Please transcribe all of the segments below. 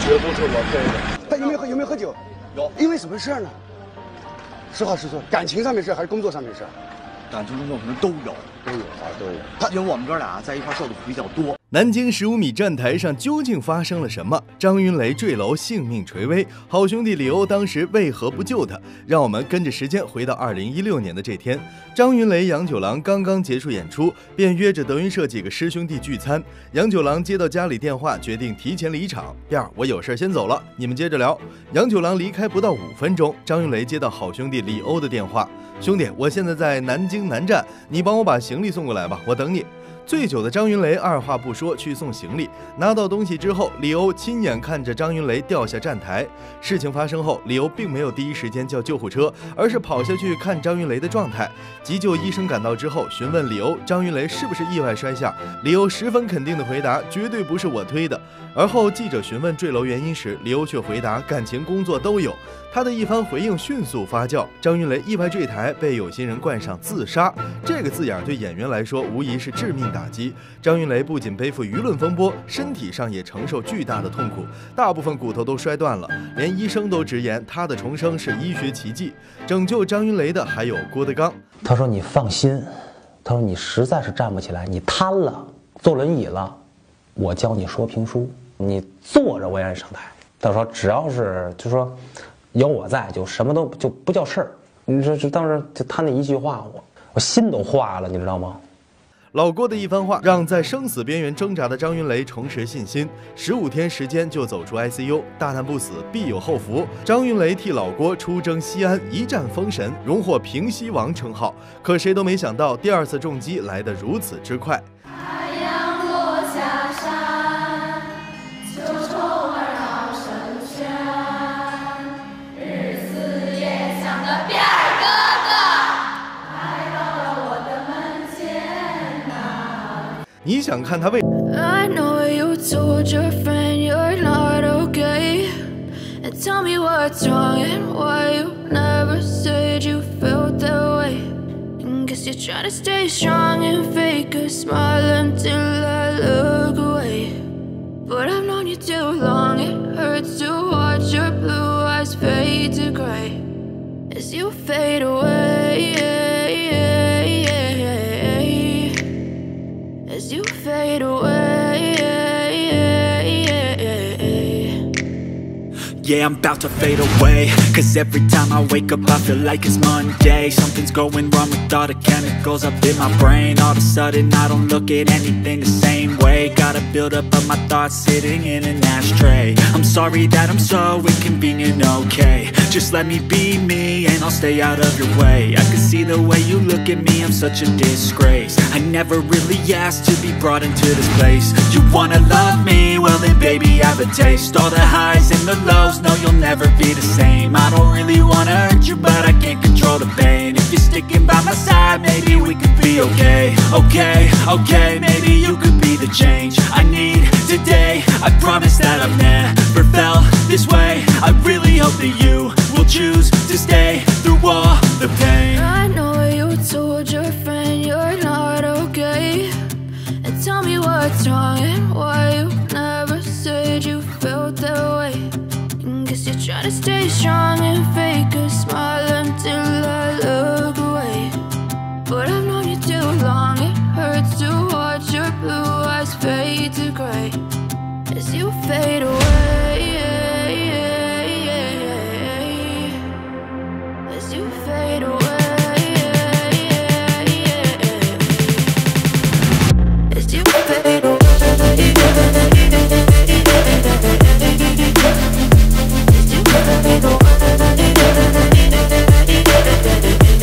绝不是我推的。 他有没有喝酒？ 有。 因为什么事儿呢？实话实说，感情上面事还是工作上面事？ 感情工作可能都有。都有。因为我们哥俩在一块受的苦比较多。 南京15米站台上究竟发生了什么？张云雷坠楼，性命垂危，好兄弟李欧当时为何不救他？让我们跟着时间回到2016年的这天，张云雷、杨九郎刚刚结束演出，便约着德云社几个师兄弟聚餐。杨九郎接到家里电话，决定提前离场。辫儿，我有事先走了，你们接着聊。杨九郎离开不到5分钟，张云雷接到好兄弟李欧的电话：兄弟，我现在在南京南站，你帮我把行李送过来吧，我等你。醉酒的张云雷二话不说去送行李，拿到东西之后，李欧亲眼看着张云雷掉下站台。事情发生后，李欧并没有第一时间叫救护车，而是跑下去看张云雷的状态。急救医生赶到之后，询问李欧张云雷是不是意外摔下，李欧十分肯定地回答绝对不是我推的。而后记者询问坠楼原因时，李欧却回答感情工作都有。他的一番回应迅速发酵，张云雷意外坠台被有心人冠上自杀这个字眼，对演员来说无疑是致命打击。张云雷不仅背负舆论风波，身体上也承受巨大的痛苦，大部分骨头都摔断了，连医生都直言他的重生是医学奇迹。拯救张云雷的还有郭德纲， 他说你放心，他说你实在是站不起来，你瘫了，坐轮椅了，我教你说评书，你坐着我也让你上台。他说只要是就说有我在，就什么都就不叫事儿。你说就当时就他那一句话，我心都化了，你知道吗？ 老郭的一番话让在生死边缘挣扎的张云雷重拾信心，15天时间就走出 ICU， 大难不死必有后福。张云雷替老郭出征西安，一战封神，荣获平西王称号。可谁都没想到，第2次重击来得如此之快。 太阳落下山，秋虫儿绕绳圈，日思夜想的辫儿哥哥来到了我的门前呐。 你想看他为 I know you told your friend you're not okay, and tell me what's wrong and why you never said you felt that way. Guess you're trying to stay strong and fake a smile until I look away. But I've known you too long, it hurts to watch your blue eyes fade to gray as you fade away, as you fade away. Yeah, I'm about to fade away, cause every time I wake up I feel like it's Monday. Something's going wrong with all the chemicals up in my brain. All of a sudden I don't look at anything the same way. Got a buildup of my thoughts sitting in an ashtray. I'm sorry that I'm so inconvenient, okay. Just let me be me and I'll stay out of your way. I can see the way you look at me, I'm such a disgrace. I never really asked to be brought into this place. You wanna love me? Well then baby I have a taste. All the highs and the lows, no you'll never be the same. I don't really wanna hurt you but I can't control the pain. If you're sticking by my side maybe we could be okay. Okay, maybe you could be the change I need today. I promise that I've never felt this way. I really hope that you will choose to stay through all the pain. I know you told your friend you're not okay, and tell me what's wrong and why you never said you felt that way. Guess you're trying to stay strong and fake a smile until I look away. But I've known you too long, it hurts to watch your blue eyes fade to gray as you fade away, as you fade away, as you fade away. As you fade away.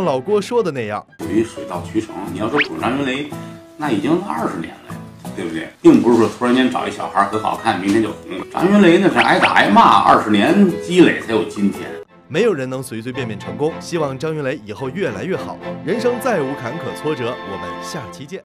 老郭说的那样， 属于水到渠成。你要说捧张云雷，那已经20年了，对不对？并不是说突然间找一小孩很好看，明天就红了。张云雷那是挨打挨骂20年积累才有今天。 没有人能随随便便成功，希望张云雷以后越来越好，人生再无坎坷挫折。我们下期见。